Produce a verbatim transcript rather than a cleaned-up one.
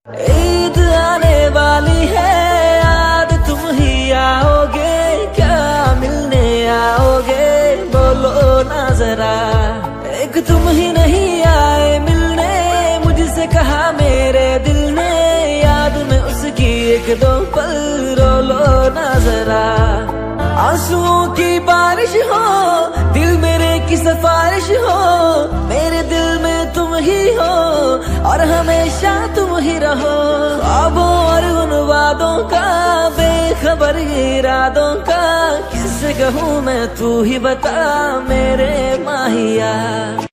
ईद आने वाली है, याद तुम ही आओगे, क्या मिलने आओगे बोलो ना जरा। एक तुम ही नहीं आए मिलने, मुझसे कहा मेरे दिल ने, याद में उसकी एक दो पल रो लो ना जरा। आंसुओं की बारिश हो, दिल मेरे की सिफारिश हो, मेरे दिल में तुम ही हो और हमेशा तुम ही रहो। ख्वाबों और उन वादों का, बेखबर इरादों का, किससे कहूँ मैं तू ही बता मेरे माहिया।